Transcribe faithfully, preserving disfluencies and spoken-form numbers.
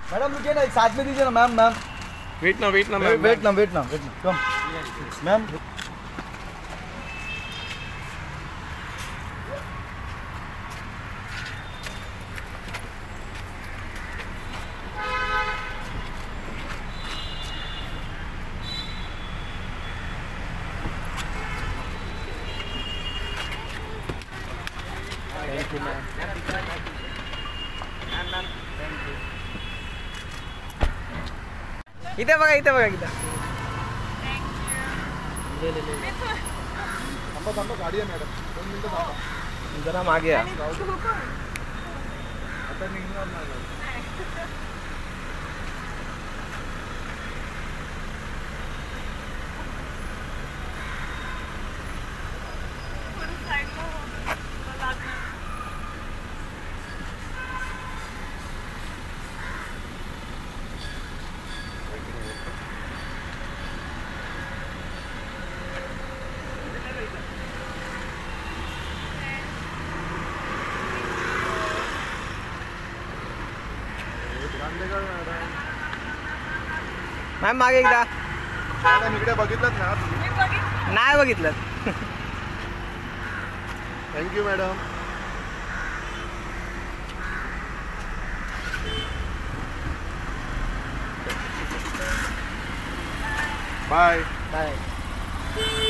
Madam रुकिए ना, एक साथ में दीजिए ना मैम। मैम वेट ना वेट ना मैम वेट ना वेट ना वेट ना come ma'am. Thank you ma'am. इथे बघा इथे बघा इथं। ले ले ले थांबा थांबा, गाडी आहे मॅडम, दोन मिनिटं थांबा। जरा मागे या। आता निघणार नाही। मॅम मागे एकदा। मॅडम इकडे बघितलं ना तुम्ही? नाही बघितलं। Thank you madam. Bye bye.